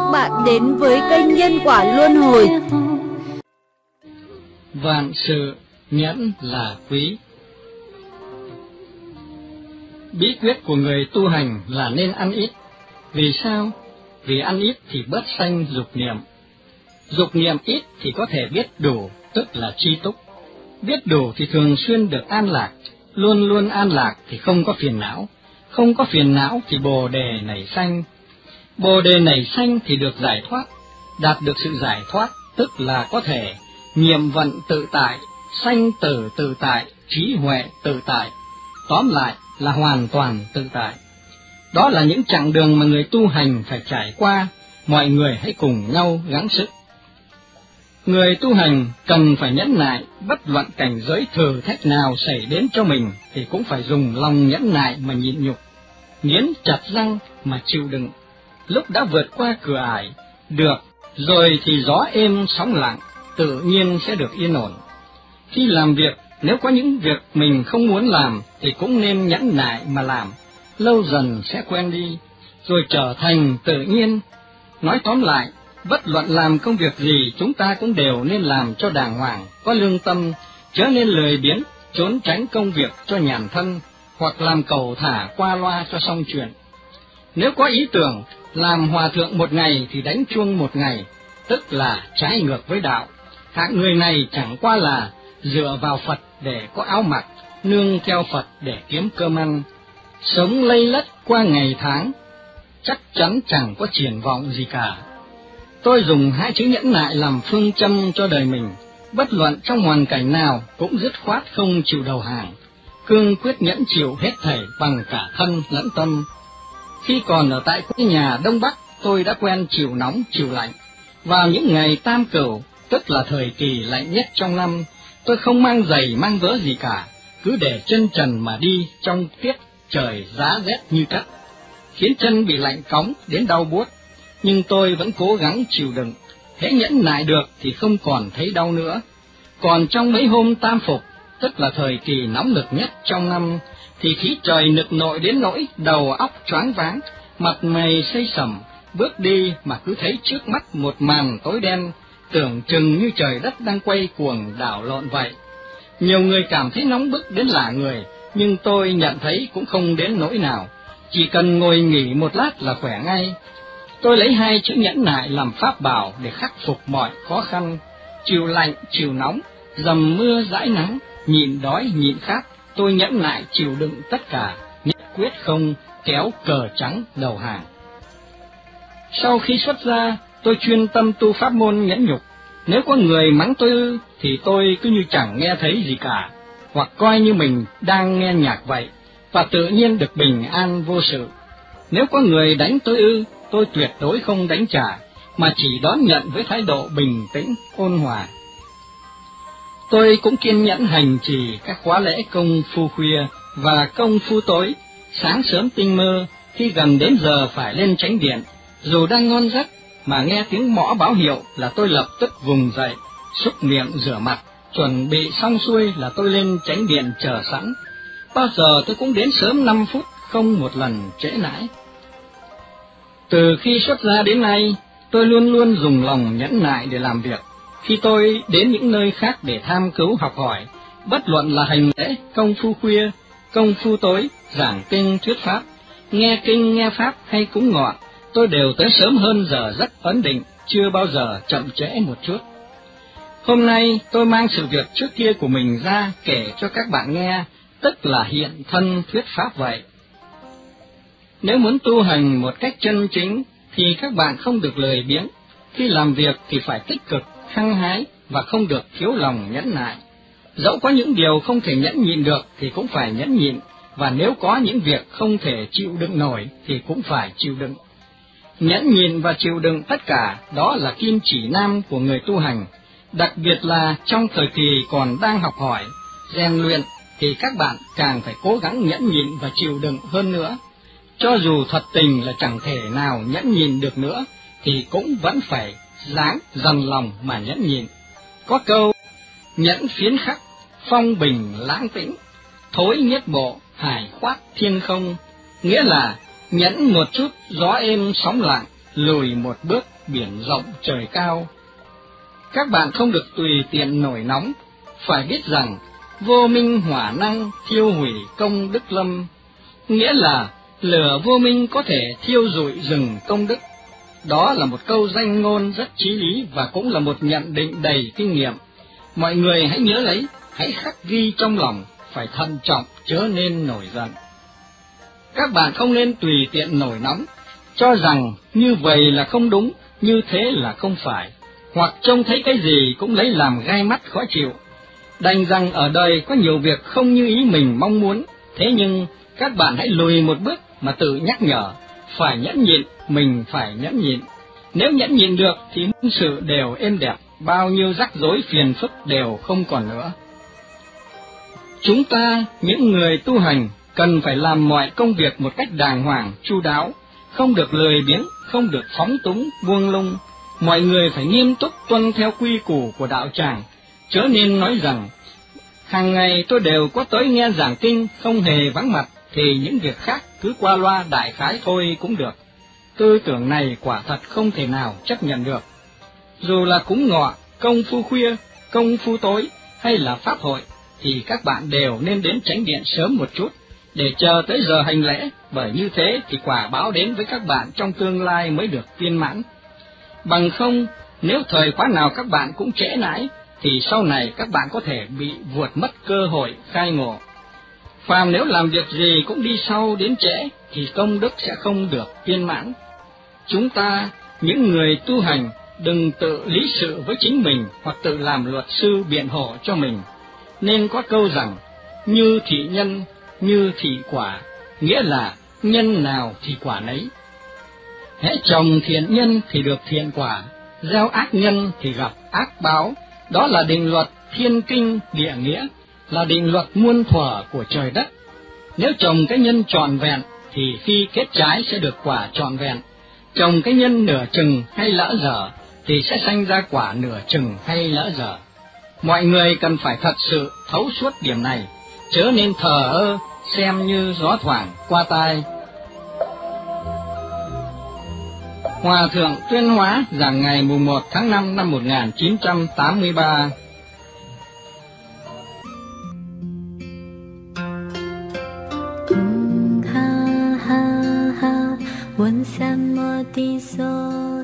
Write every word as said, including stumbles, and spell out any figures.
bạn đến với kênh Nhân Quả Luân Hồi. Vạn sự nhẫn là quý. Bí quyết của người tu hành là nên ăn ít. Vì sao? Vì ăn ít thì bớt sanh dục niệm. Dục niệm ít thì có thể biết đủ, tức là tri túc. Biết đủ thì thường xuyên được an lạc, luôn luôn an lạc thì không có phiền não. Không có phiền não thì bồ đề nảy sanh. Bồ đề nảy sanh thì được giải thoát. Đạt được sự giải thoát tức là có thể nhiệm vận tự tại, sanh tử tự tại, trí huệ tự tại. Tóm lại là hoàn toàn tự tại. Đó là những chặng đường mà người tu hành phải trải qua, mọi người hãy cùng nhau gắng sức. Người tu hành cần phải nhẫn nại, bất luận cảnh giới thử thách nào xảy đến cho mình thì cũng phải dùng lòng nhẫn nại mà nhịn nhục, nghiến chặt răng mà chịu đựng. Lúc đã vượt qua cửa ải, được, rồi thì gió êm sóng lặng, tự nhiên sẽ được yên ổn. Khi làm việc, nếu có những việc mình không muốn làm thì cũng nên nhẫn nại mà làm, lâu dần sẽ quen đi, rồi trở thành tự nhiên. Nói tóm lại, bất luận làm công việc gì chúng ta cũng đều nên làm cho đàng hoàng, có lương tâm, chớ nên lười biếng, trốn tránh công việc cho nhàn thân, hoặc làm cầu thả qua loa cho xong chuyện. Nếu có ý tưởng làm hòa thượng một ngày thì đánh chuông một ngày, tức là trái ngược với đạo. Hạng người này chẳng qua là dựa vào Phật để có áo mặc, nương theo Phật để kiếm cơm ăn, sống lây lất qua ngày tháng, chắc chắn chẳng có triển vọng gì cả. Tôi dùng hai chữ nhẫn nại làm phương châm cho đời mình, bất luận trong hoàn cảnh nào cũng dứt khoát không chịu đầu hàng, cương quyết nhẫn chịu hết thảy bằng cả thân lẫn tâm. Khi còn ở tại quê nhà Đông Bắc, tôi đã quen chịu nóng chịu lạnh. Vào những ngày tam cửu, tức là thời kỳ lạnh nhất trong năm, tôi không mang giày mang vớ gì cả, cứ để chân trần mà đi trong tiết trời giá rét như cắt, khiến chân bị lạnh cóng đến đau buốt. Nhưng tôi vẫn cố gắng chịu đựng, hễ nhẫn nại được thì không còn thấy đau nữa. Còn trong mấy hôm tam phục, tức là thời kỳ nóng nực nhất trong năm, thì khí trời nực nội đến nỗi đầu óc choáng váng, mặt mày xây sẩm, bước đi mà cứ thấy trước mắt một màn tối đen, tưởng chừng như trời đất đang quay cuồng đảo lộn vậy. Nhiều người cảm thấy nóng bức đến lả người, nhưng tôi nhận thấy cũng không đến nỗi nào, chỉ cần ngồi nghỉ một lát là khỏe ngay. Tôi lấy hai chữ nhẫn nại làm pháp bảo để khắc phục mọi khó khăn, chịu lạnh, chịu nóng, dầm mưa dãi nắng, nhịn đói, nhịn khát, tôi nhẫn nại chịu đựng tất cả, nhất quyết không kéo cờ trắng đầu hàng. Sau khi xuất gia, tôi chuyên tâm tu pháp môn nhẫn nhục. Nếu có người mắng tôi ư, thì tôi cứ như chẳng nghe thấy gì cả, hoặc coi như mình đang nghe nhạc vậy, và tự nhiên được bình an vô sự. Nếu có người đánh tôi ư, tôi tuyệt đối không đánh trả, mà chỉ đón nhận với thái độ bình tĩnh, ôn hòa. Tôi cũng kiên nhẫn hành trì các khóa lễ công phu khuya và công phu tối. Sáng sớm tinh mơ, khi gần đến giờ phải lên chánh điện, dù đang ngon giấc mà nghe tiếng mõ báo hiệu là tôi lập tức vùng dậy, xúc miệng rửa mặt, chuẩn bị xong xuôi là tôi lên chánh điện chờ sẵn. Bao giờ tôi cũng đến sớm năm phút, không một lần trễ nải. Từ khi xuất gia đến nay, tôi luôn luôn dùng lòng nhẫn nại để làm việc. Khi tôi đến những nơi khác để tham cứu học hỏi, bất luận là hành lễ, công phu khuya, công phu tối, giảng kinh thuyết pháp, nghe kinh nghe pháp hay cúng ngọ, tôi đều tới sớm hơn giờ rất ấn định, chưa bao giờ chậm trễ một chút. Hôm nay tôi mang sự việc trước kia của mình ra kể cho các bạn nghe, tức là hiện thân thuyết pháp vậy. Nếu muốn tu hành một cách chân chính thì các bạn không được lười biếng, khi làm việc thì phải tích cực, hăng hái và không được thiếu lòng nhẫn nại. Dẫu có những điều không thể nhẫn nhịn được thì cũng phải nhẫn nhịn, và nếu có những việc không thể chịu đựng nổi thì cũng phải chịu đựng. Nhẫn nhịn và chịu đựng tất cả đó là kim chỉ nam của người tu hành, đặc biệt là trong thời kỳ còn đang học hỏi, rèn luyện thì các bạn càng phải cố gắng nhẫn nhịn và chịu đựng hơn nữa. Cho dù thật tình là chẳng thể nào nhẫn nhịn được nữa thì cũng vẫn phải ráng dằn lòng mà nhẫn nhịn. Có câu nhẫn phiến khắc, phong bình lãng tĩnh, thối nhất bộ, hải khoát thiên không, nghĩa là nhẫn một chút gió êm sóng lặng, lùi một bước biển rộng trời cao. Các bạn không được tùy tiện nổi nóng, phải biết rằng vô minh hỏa năng thiêu hủy công đức lâm, nghĩa là lửa vô minh có thể thiêu rụi rừng công đức. Đó là một câu danh ngôn rất chí lý và cũng là một nhận định đầy kinh nghiệm. Mọi người hãy nhớ lấy, hãy khắc ghi trong lòng, phải thận trọng chớ nên nổi giận. Các bạn không nên tùy tiện nổi nóng, cho rằng như vậy là không đúng, như thế là không phải, hoặc trông thấy cái gì cũng lấy làm gai mắt khó chịu. Đành rằng ở đời có nhiều việc không như ý mình mong muốn, thế nhưng các bạn hãy lùi một bước mà tự nhắc nhở, phải nhẫn nhịn, mình phải nhẫn nhịn. Nếu nhẫn nhịn được thì muôn sự đều êm đẹp, bao nhiêu rắc rối phiền phức đều không còn nữa. Chúng ta, những người tu hành, cần phải làm mọi công việc một cách đàng hoàng, chu đáo, không được lười biếng, không được phóng túng, buông lung. Mọi người phải nghiêm túc tuân theo quy củ của đạo tràng, chớ nên nói rằng hàng ngày tôi đều có tới nghe giảng kinh, không hề vắng mặt, thì những việc khác cứ qua loa đại khái thôi cũng được. Tư tưởng này quả thật không thể nào chấp nhận được. Dù là cúng ngọ, công phu khuya, công phu tối hay là pháp hội, thì các bạn đều nên đến chánh điện sớm một chút, để chờ tới giờ hành lễ, bởi như thế thì quả báo đến với các bạn trong tương lai mới được viên mãn. Bằng không, nếu thời khóa nào các bạn cũng trễ nải, thì sau này các bạn có thể bị vụt mất cơ hội khai ngộ. Phàm nếu làm việc gì cũng đi sau đến trễ, thì công đức sẽ không được viên mãn. Chúng ta, những người tu hành, đừng tự lý sự với chính mình hoặc tự làm luật sư biện hộ cho mình. Nên có câu rằng, như thị nhân, như thị quả, nghĩa là nhân nào thì quả nấy. Hễ trồng thiện nhân thì được thiện quả, gieo ác nhân thì gặp ác báo. Đó là định luật thiên kinh địa nghĩa, là định luật muôn thuở của trời đất. Nếu trồng cái nhân trọn vẹn thì khi kết trái sẽ được quả trọn vẹn. Trồng cái nhân nửa chừng hay lỡ dở thì sẽ sanh ra quả nửa chừng hay lỡ dở. Mọi người cần phải thật sự thấu suốt điểm này, chớ nên thờ ơ xem như gió thoảng qua tai. Hòa thượng Tuyên Hóa giảng ngày mùng một tháng năm năm một nghìn chín trăm tám mươi ba. Ha ha ha, 问三摩地所